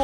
Temo.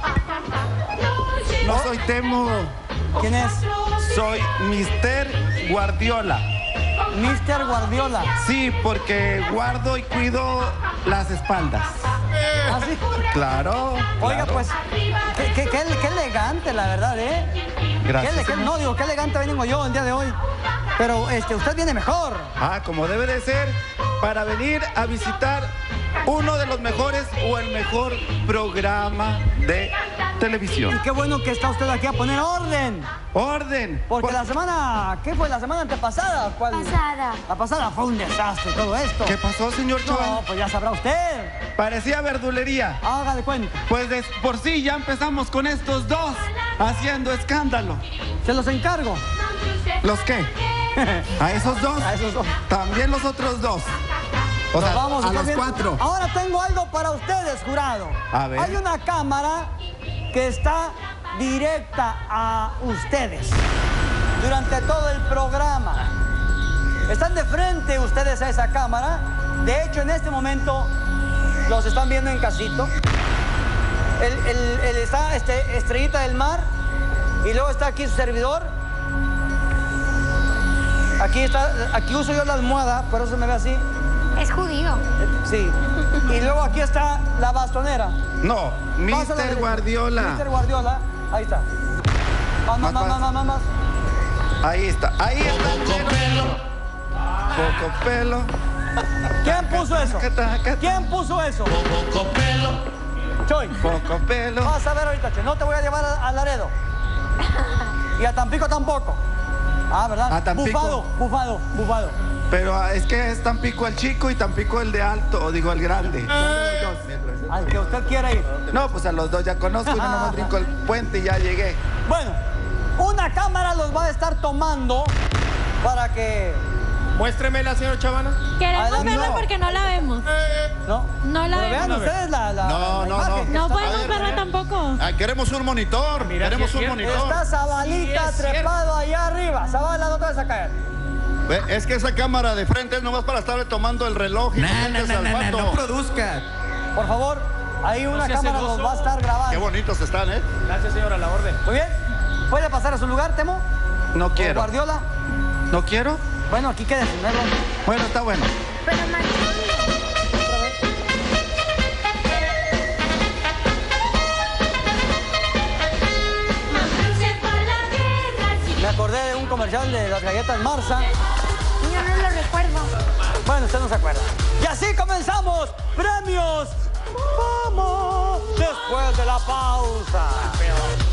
No soy Temo, ¿Quién es? soy Mister Guardiola. Mister Guardiola. Sí, porque guardo y cuido las espaldas. ¿Ah, sí? Claro. Oiga, claro. pues, qué elegante, la verdad, ¿eh? Gracias. No, digo, qué elegante vengo yo el día de hoy. Pero, usted viene mejor. Ah, como debe de ser, para venir a visitar uno de los mejores o el mejor programa de televisión. Y qué bueno que está usted aquí a poner orden. ¡Orden! Porque la semana, ¿qué fue? La semana antepasada. ¿Cuál? Pasada. La pasada fue un desastre todo esto. ¿Qué pasó, señor Chaval? No, pues ya sabrá usted. Parecía verdulería. Haga de cuenta. Pues por sí ya empezamos con estos dos haciendo escándalo. Se los encargo. ¿Los qué? ¿A esos dos? A esos dos. También los otros dos. O sea, Vamos, a está los bien. cuatro. Ahora tengo algo para ustedes, jurado. A ver. Hay una cámara que está directa a ustedes durante todo el programa. Están de frente ustedes a esa cámara. De hecho, en este momento los están viendo en casito. Está Estrellita del Mar y luego está aquí su servidor. Aquí uso yo la almohada, por eso se me ve así. Es judío. Sí. Y luego aquí está la bastonera. No, Mister Guardiola. Mister Guardiola. Ahí está. Más. Ahí está. Ahí está. Poco pelo. Poco pelo. ¿Quién puso eso? ¿Quién puso eso? Poco pelo. Choy. Poco pelo. Vas a ver ahorita, Choy. No te voy a llevar a Laredo. Y a Tampico tampoco. Ah, ¿verdad? A Tampico. Bufado. Pero es que es Tampico el chico y Tampico el de alto, o digo el grande. Al que usted quiera ir. No, pues a los dos ya conozco y no me brinco el puente y ya llegué. Bueno, una cámara los va a estar tomando para que... Muéstremela, señor Chavana. Queremos Adelante. verla No. porque no la vemos. ¿No? No la Pero vean vemos. ustedes la No. imagen que No está- podemos verla tampoco. Ah, queremos un monitor. Mira, queremos sí un es monitor. Está Zabalita Sí, es cierto. trepado allá arriba. Zabala, no te vas a caer. Ve, es que esa cámara de frente es nomás para estarle tomando el reloj y No produzca. Por favor, ahí una sea cámara celoso. los va a estar grabando. Qué bonitos están, ¿eh? Gracias, señora, a la orden. Muy bien. ¿Puede pasar a su lugar, Temo? No ¿O quiero. Guardiola? ¿No quiero? Bueno, aquí quédese, no hay bronca. Bueno, está bueno. Pero manchón. Me acordé de un comercial de las galletas Marza. Yo no lo recuerdo. Bueno, usted no se acuerda. Y así comenzamos. ¡Premios! ¡Vamos! Después de la pausa.